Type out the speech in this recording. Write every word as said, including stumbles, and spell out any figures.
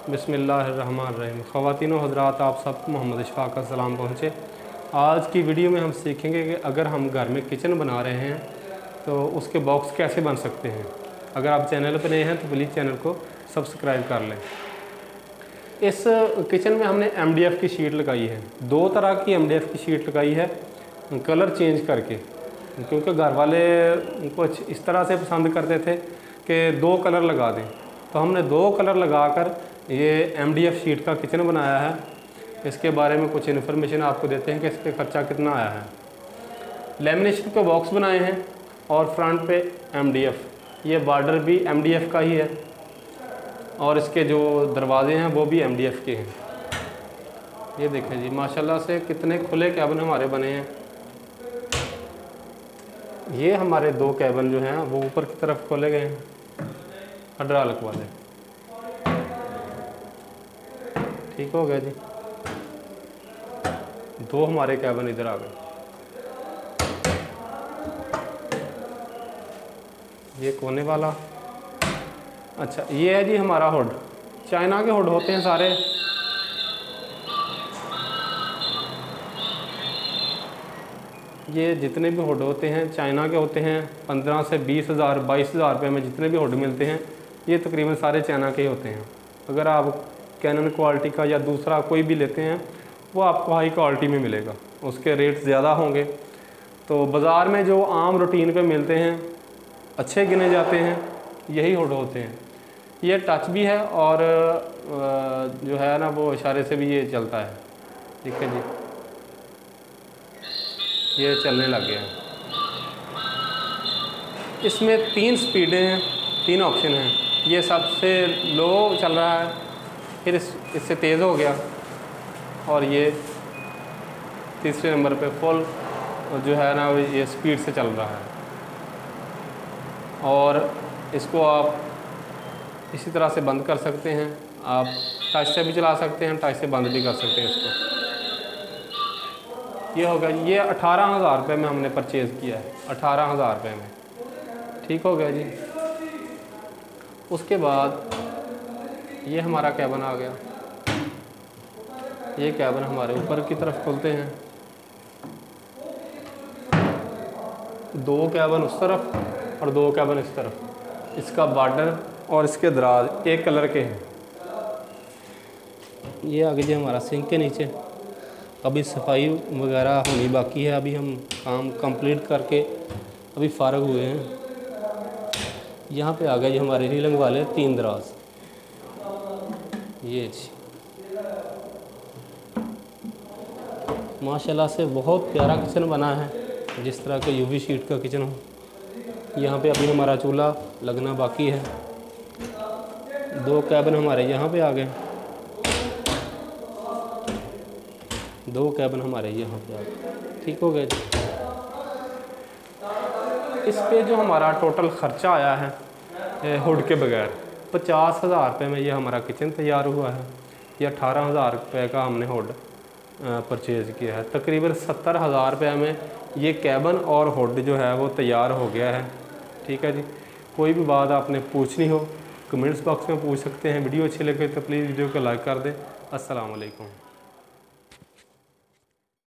बिस्मिल्लाहिर्रहमानिर्रहीम। ख़वातीन व हज़रात, आप सब मोहम्मद इशफ़ाक़ का सलाम पहुँचे। आज की वीडियो में हम सीखेंगे कि अगर हम घर में किचन बना रहे हैं तो उसके बॉक्स कैसे बन सकते हैं। अगर आप चैनल पर नए हैं तो प्लीज़ चैनल को सब्सक्राइब कर लें। इस किचन में हमने एम डी एफ़ की शीट लगाई है। दो तरह की एम डी एफ़ की शीट लगाई है, कलर चेंज करके, क्योंकि घर वाले कुछ इस तरह से पसंद करते थे कि दो कलर लगा दें, तो हमने दो कलर लगाकर ये एम डी एफ़ शीट का किचन बनाया है। इसके बारे में कुछ इन्फॉर्मेशन आपको देते हैं कि इस पर ख़र्चा कितना आया है। लेमिनेशन के बॉक्स बनाए हैं और फ्रंट पे एम डी एफ़, ये बॉर्डर भी एम डी एफ़ का ही है और इसके जो दरवाजे हैं वो भी एम डी एफ़ के हैं। ये देखें जी, माशाल्लाह से कितने खुले कैबिन हमारे बने हैं। ये हमारे दो कैबिन जो हैं वो ऊपर की तरफ खोले गए हैं, हाइड्रोलिक वाले। ठीक हो गया जी, दो हमारे कैबिन इधर आ गए। ये कोने वाला, अच्छा ये है जी हमारा हुड। चाइना के हुड होते हैं सारे। ये जितने भी हुड होते हैं चाइना के होते हैं। पंद्रह से बीस हज़ार बाईस हज़ार रुपये में जितने भी हुड मिलते हैं ये तकरीबन सारे चाइना के ही होते हैं। अगर आप कैनन क्वालिटी का या दूसरा कोई भी लेते हैं वो आपको हाई क्वालिटी में मिलेगा, उसके रेट ज़्यादा होंगे। तो बाज़ार में जो आम रूटीन पे मिलते हैं, अच्छे गिने जाते हैं, यही हुड होते हैं। ये टच भी है और जो है ना वो इशारे से भी ये चलता है। ठीक है जी, ये चलने लग गया है। इसमें तीन स्पीडें हैं, तीन ऑप्शन हैं। ये सबसे लो चल रहा है, फिर इस इससे तेज़ हो गया और ये तीसरे नंबर पे फुल जो है ना ये स्पीड से चल रहा है। और इसको आप इसी तरह से बंद कर सकते हैं, आप टच से भी चला सकते हैं, टच से बंद भी कर सकते हैं इसको। ये हो गया, ये अठारह हज़ार रुपये में हमने परचेज़ किया है, अठारह हज़ार रुपये में। ठीक हो गया जी। उसके बाद ये हमारा कैबिन आ गया। ये कैबिन हमारे ऊपर की तरफ खुलते हैं, दो कैबिन उस तरफ और दो कैबिन इस तरफ। इसका बॉर्डर और इसके दराज एक कलर के हैं। ये आगे जी हमारा सिंक के नीचे, अभी सफाई वगैरह होनी बाकी है। अभी हम काम कंप्लीट करके अभी फारग हुए हैं। यहाँ पे आ गए जी हमारे रीलिंग वाले तीन दराज। ये जी माशाल्लाह से बहुत प्यारा किचन बना है, जिस तरह के यूवी शीट का किचन हो। यहाँ पे अभी हमारा चूल्हा लगना बाकी है। दो कैबिन हमारे यहाँ पे आ गए, दो कैबिन हमारे यहाँ पे आ गए। ठीक हो गया जी। इस पे जो हमारा टोटल ख़र्चा आया है हुड के बगैर, पचास हज़ार रुपये में ये हमारा किचन तैयार हुआ है। ये अठारह हज़ार रुपये का हमने हुड परचेज़ किया है। तकरीबन सत्तर हज़ार रुपये में ये कैबिन और हुड जो है वो तैयार हो गया है। ठीक है जी। कोई भी बात आपने पूछनी हो कमेंट्स बॉक्स में पूछ सकते हैं। वीडियो अच्छी लगे तो प्लीज़ वीडियो को लाइक कर दें। अस्सलाम वालेकुम।